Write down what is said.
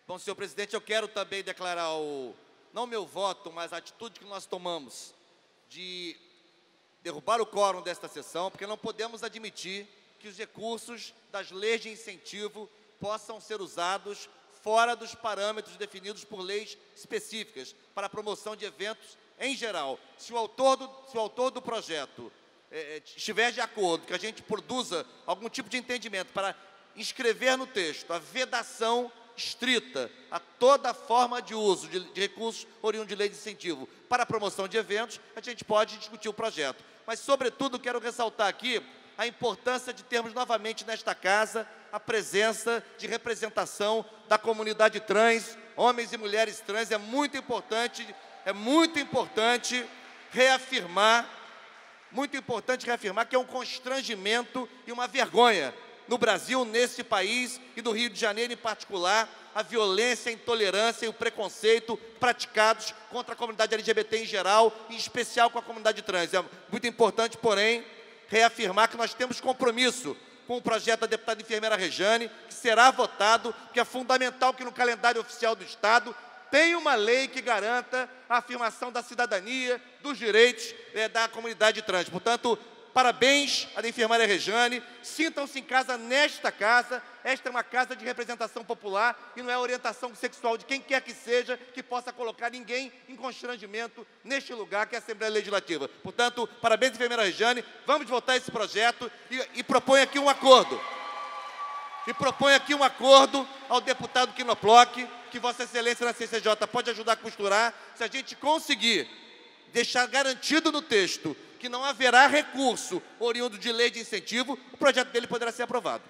Bom, senhor presidente, eu quero também declarar não o meu voto, mas a atitude que nós tomamos de derrubar o quórum desta sessão, porque não podemos admitir que os recursos das leis de incentivo possam ser usados fora dos parâmetros definidos por leis específicas para a promoção de eventos em geral. Se o autor do projeto estiver de acordo que a gente produza algum tipo de entendimento para inscrever no texto a vedação estrita a toda forma de uso de recursos oriundos de lei de incentivo para a promoção de eventos, a gente pode discutir o projeto. Mas, sobretudo, quero ressaltar aqui a importância de termos novamente nesta casa a presença de representação da comunidade trans, homens e mulheres trans. É muito importante reafirmar que é um constrangimento e uma vergonha no Brasil, neste país e no Rio de Janeiro em particular, a violência, a intolerância e o preconceito praticados contra a comunidade LGBT em geral, em especial com a comunidade trans. É muito importante, porém, reafirmar que nós temos compromisso com o projeto da deputada enfermeira Rejane, que será votado, porque é fundamental que no calendário oficial do Estado tenha uma lei que garanta a afirmação da cidadania, dos direitos da comunidade trans. Portanto, parabéns à enfermeira Rejane, sintam-se em casa nesta casa. Esta é uma casa de representação popular e não é orientação sexual de quem quer que seja que possa colocar ninguém em constrangimento neste lugar que é a Assembleia Legislativa. Portanto, parabéns à enfermeira Rejane, vamos votar esse projeto e propõe aqui um acordo. Ao deputado Quinoploc, que Vossa Excelência na CCJ pode ajudar a costurar, se a gente conseguir deixar garantido no texto que não haverá recurso oriundo de lei de incentivo, o projeto dele poderá ser aprovado.